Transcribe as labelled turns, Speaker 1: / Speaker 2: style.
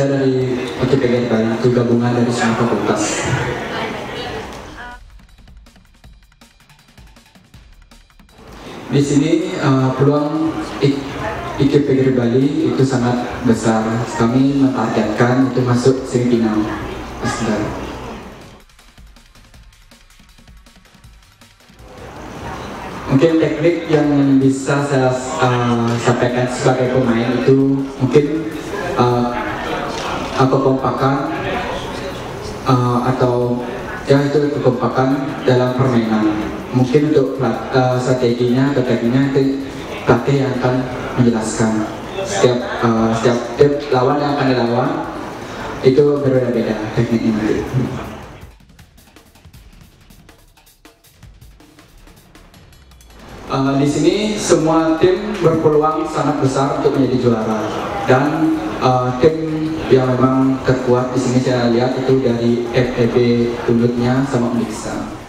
Speaker 1: saya dari IKP Bali, itu gabungan dari semua fakultas. Di sini peluang IKP Bali itu sangat besar. Kami mentargetkan itu masuk semifinal. Mungkin teknik yang bisa saya sampaikan sebagai pemain itu mungkin kekompakan atau ya itu kekompakan dalam permainan. Mungkin untuk strateginya atau tekniknya itu pelatih yang akan menjelaskan. Setiap tim lawan yang akan dilawan itu berbeda-beda tekniknya nanti. Di sini semua tim berpeluang sangat besar untuk menjadi juara, dan tim yang memang terkuat di sini saya lihat itu dari FEB Tulutnya sama Uniksa.